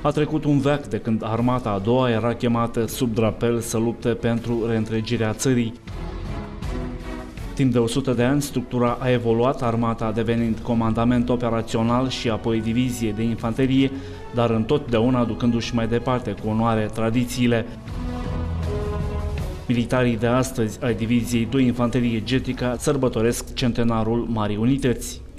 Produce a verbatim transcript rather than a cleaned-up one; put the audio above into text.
A trecut un veac de când armata a doua era chemată sub drapel să lupte pentru reîntregirea țării. Timp de o sută de ani, structura a evoluat, armata devenind comandament operațional și apoi divizie de infanterie, dar întotdeauna ducându-și mai departe cu onoare tradițiile. Militarii de astăzi ai diviziei doi Infanterie Getica sărbătoresc centenarul Marii Unități.